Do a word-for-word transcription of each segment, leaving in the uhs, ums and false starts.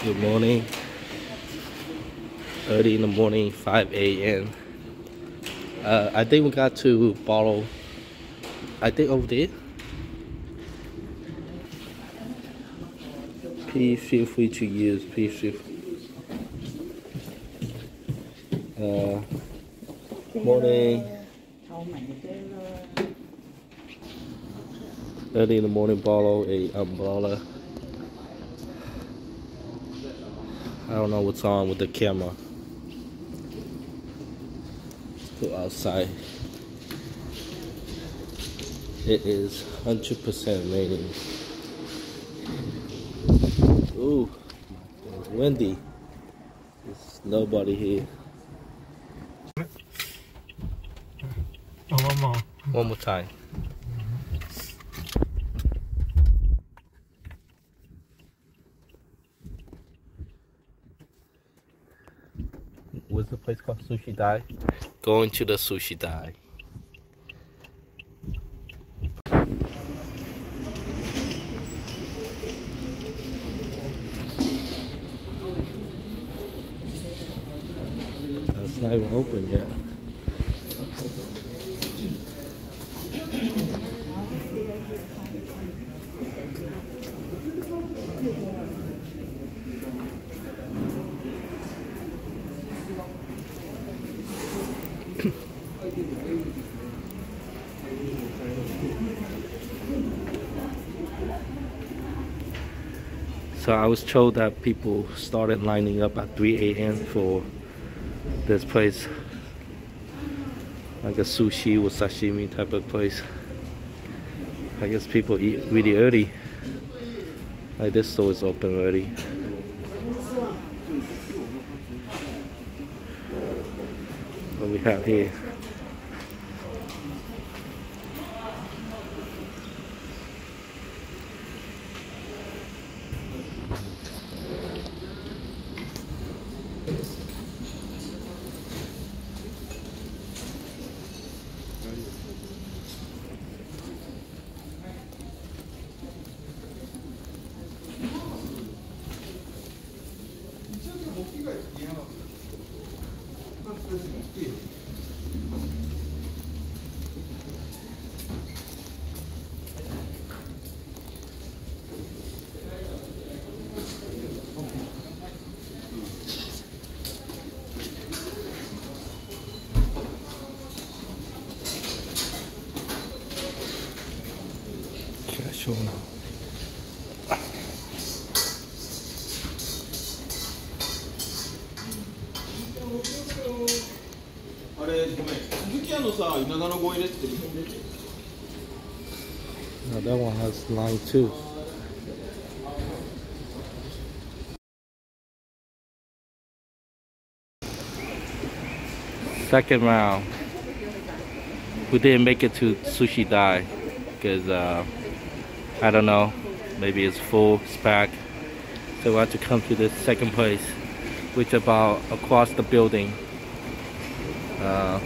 Good morning. Early in the morning, five A M Uh, I think we got to borrow. I think over there. Please feel free to use. Please feel. Uh, morning. Early in the morning, borrow a umbrella. I don't know what's on with the camera. Let's go outside. It is one hundred percent raining. Ooh, it's windy. There's nobody here. Oh, one more. One more time. What's the place called? Sushi Dai? Going to the Sushi Dai. It's not even open yet. So I was told that people started lining up at three A M for this place, like a sushi or sashimi type of place. I guess people eat really early. Like this store is open already. What we have here? Cash on. あれごめん、鈴木屋のさ、稲田のご入れって日本で。 No, that one has line too. Second round. We didn't make it to Sushi Dai because uh, I don't know, maybe it's full, it's packed. So we had to come to the second place, which is about across the building. Uh,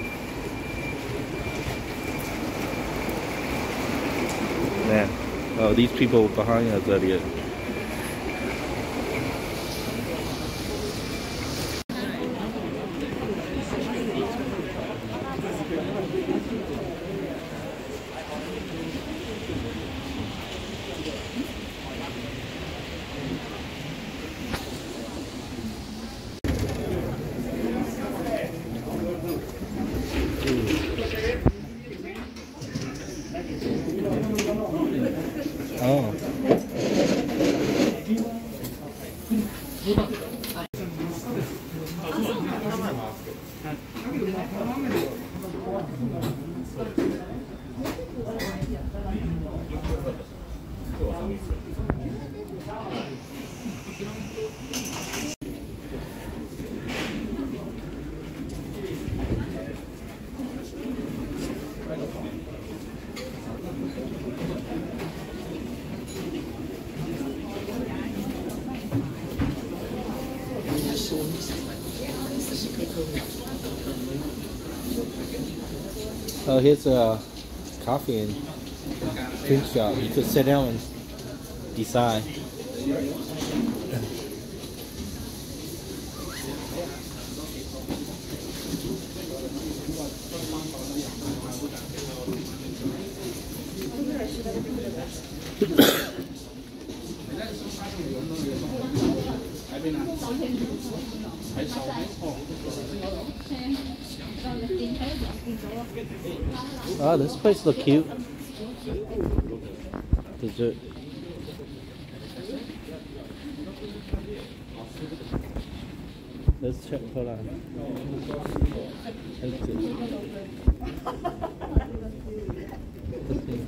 man, oh, these people behind us earlier. Oh. Oh, here's a coffee and drink shop. You could sit down and decide. Oh, this place look cute. Dessert. Let's check. Hold on. Let's see. Let's see.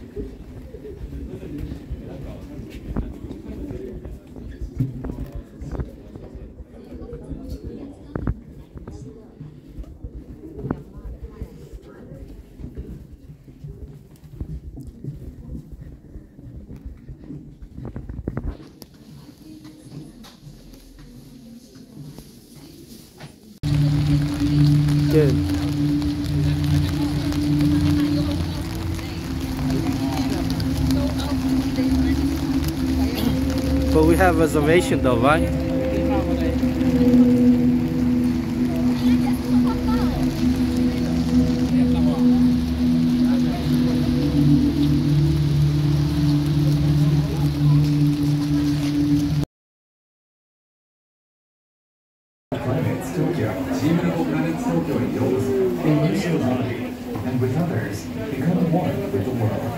Good. But we have reservation though, right? And with others, become one with the world.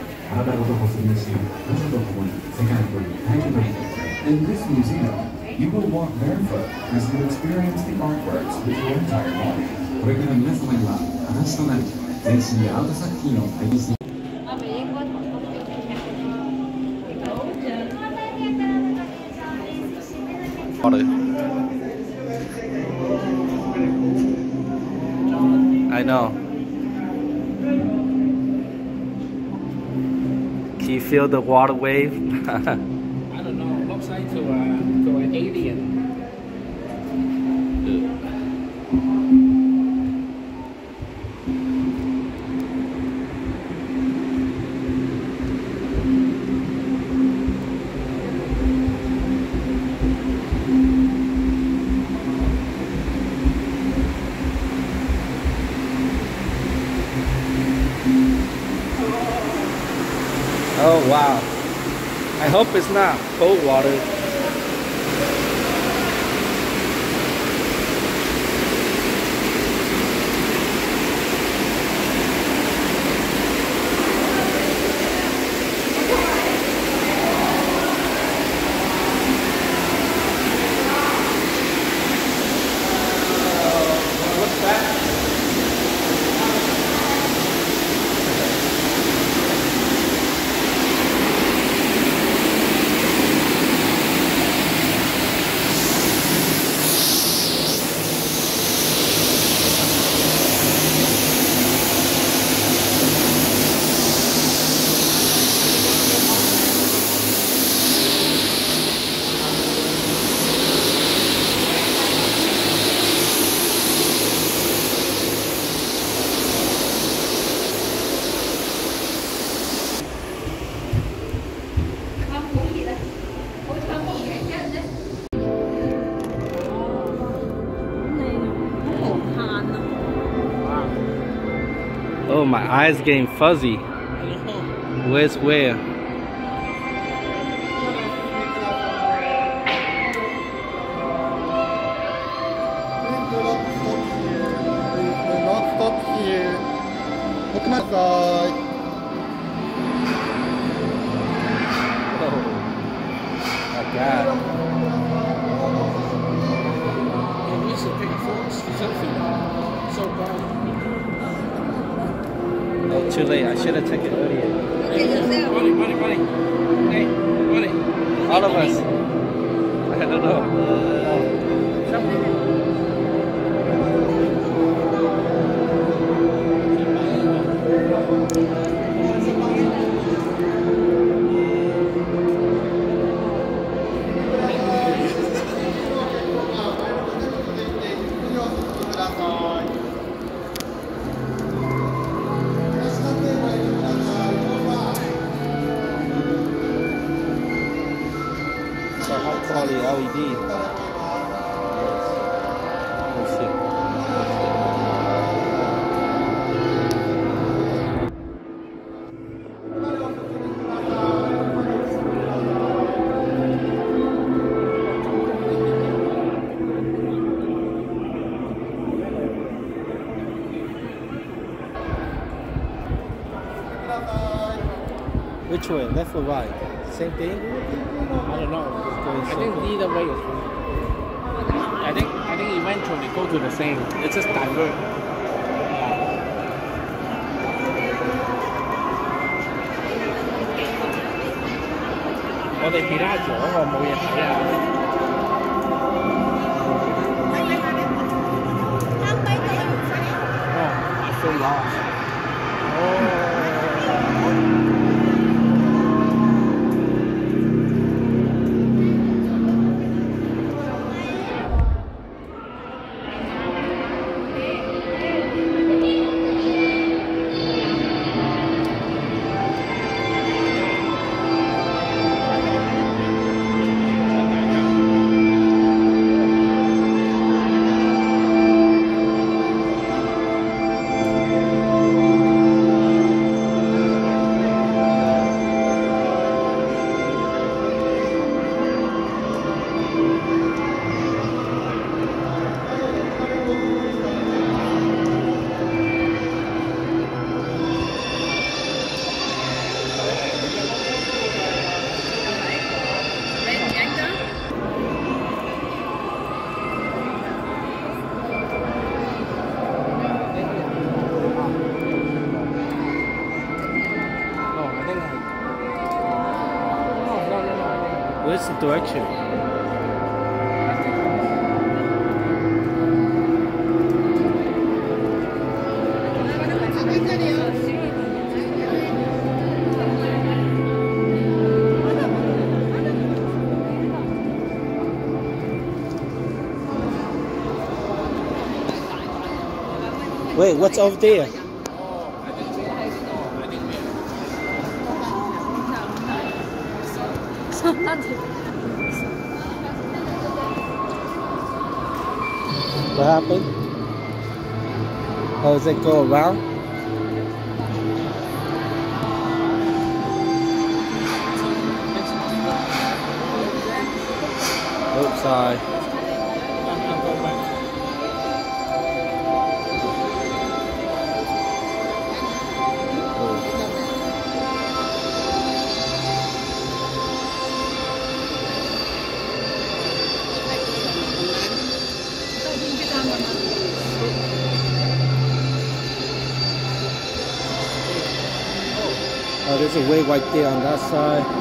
In this museum, you will walk barefoot as you experience the artworks with your entire body. これから皆様には裸足となり、全身でアート作品を体験して I know. Can you feel the water wave? I don't know. It looks like to, uh, to an alien. Oh wow. I hope it's not cold water. What's that? Oh, my eyes getting fuzzy. Where's where? Not stop here. Look my side. Oh, my God. And we should take a photo, selfie. So bad. Oh, too late. I should have taken it earlier. Buddy, buddy, buddy. Hey, buddy. All of us. I don't know. So high quality L E D. Let's see. Which way, left or right? Same thing? I don't know. Going I same think way. either way is fine. I think I think eventually go to the same. It's just divert. Yeah. 我哋 Pilates 嗰個冇嘢睇啊！哦，飛咗啊！哦。 Where's the direction? Wait, what's over there? What happened? How does it go around? Oops, sorry. Oh, there's a way right there on that side.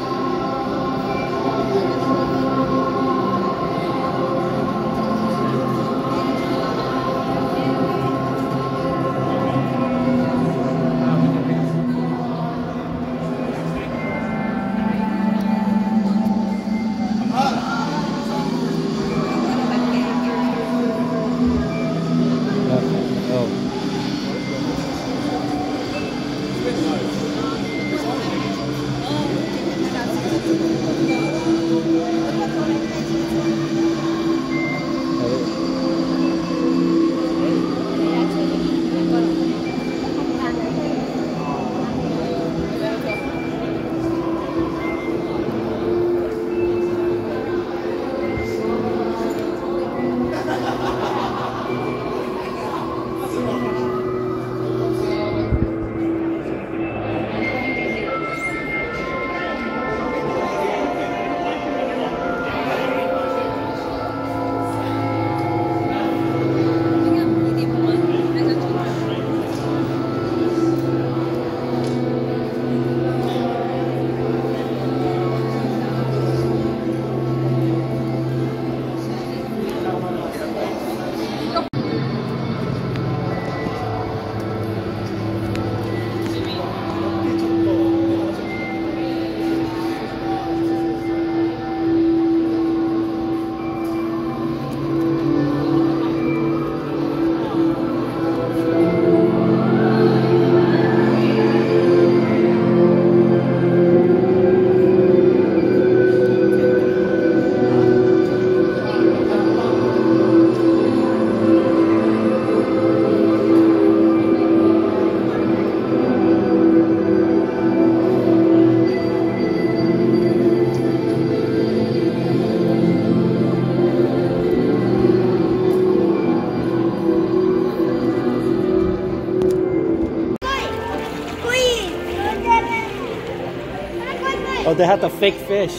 Oh, they have the fake fish.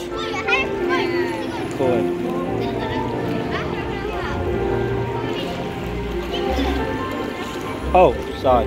Cool. Oh, sorry.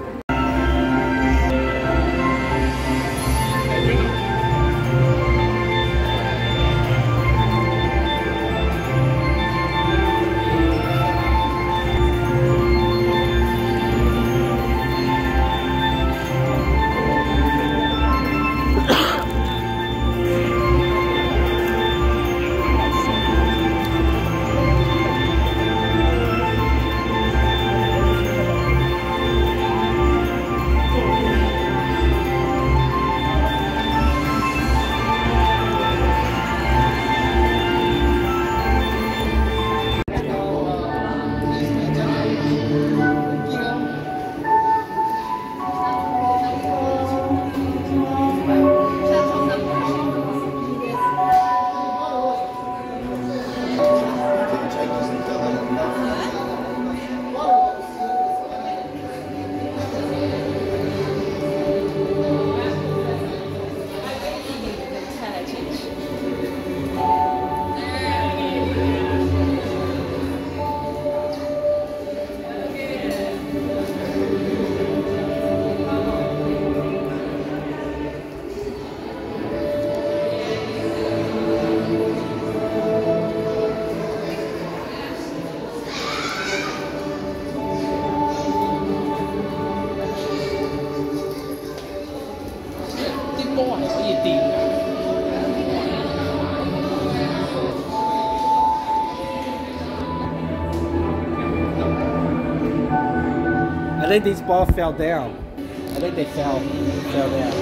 I think these balls fell down. I think they fell, fell down.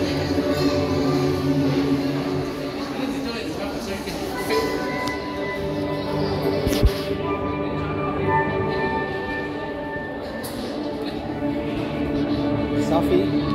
Selfie?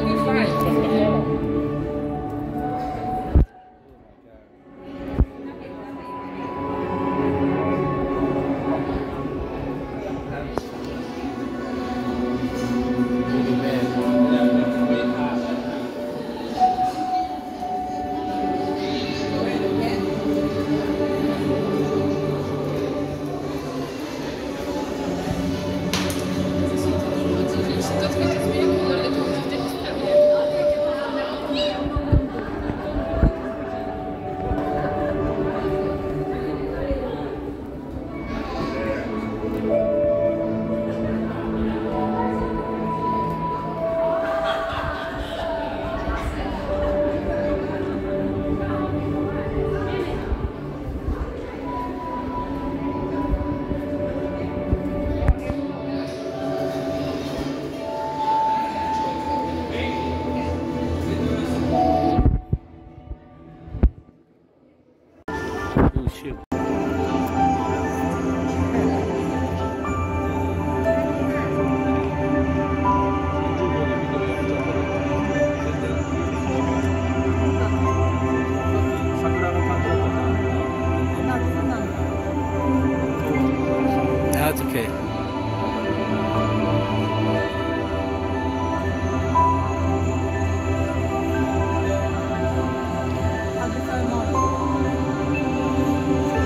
That's okay. How'd you find mom?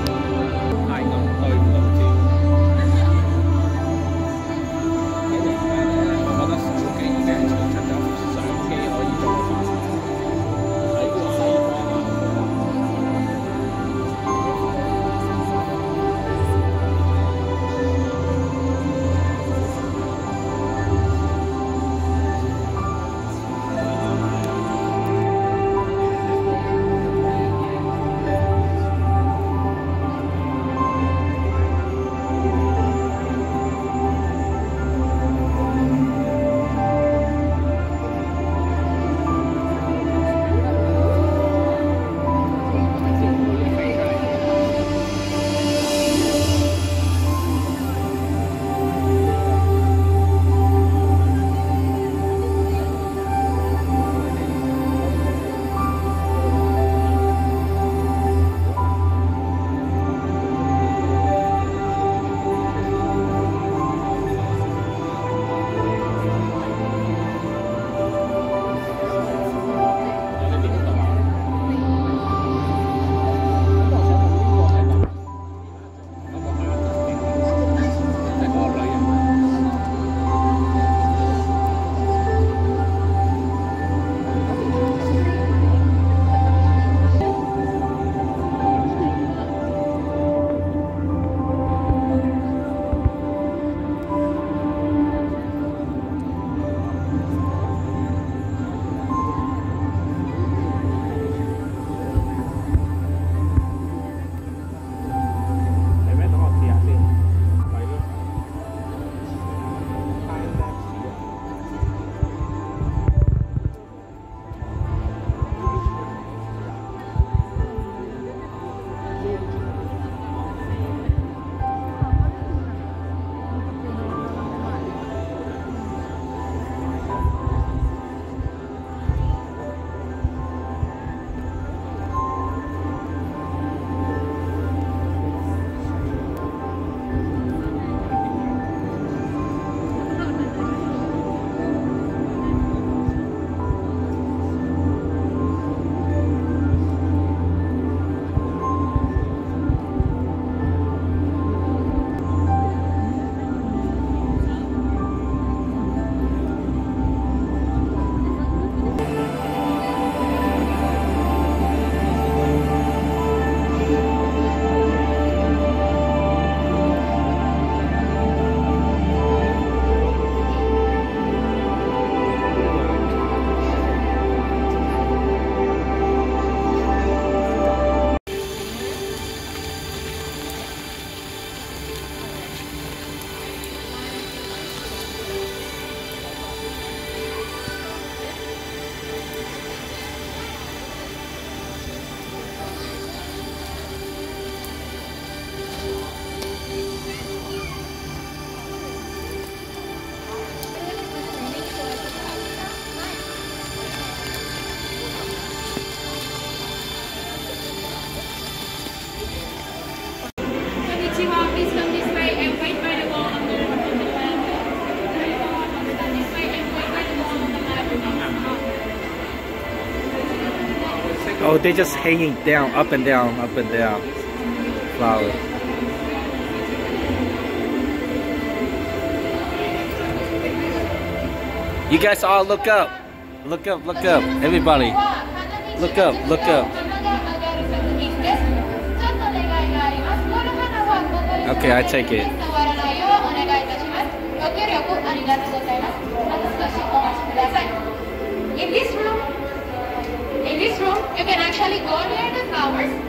please come this way and wait by the wall on the on the left. Come this way and wait by the wall on the left. Oh, they're just hanging down, up and down, up and down. Flower. You guys all look up. Look up, look up. Everybody. Look up, look up. Okay, I take it. In this room, in this room, you can actually go near the flowers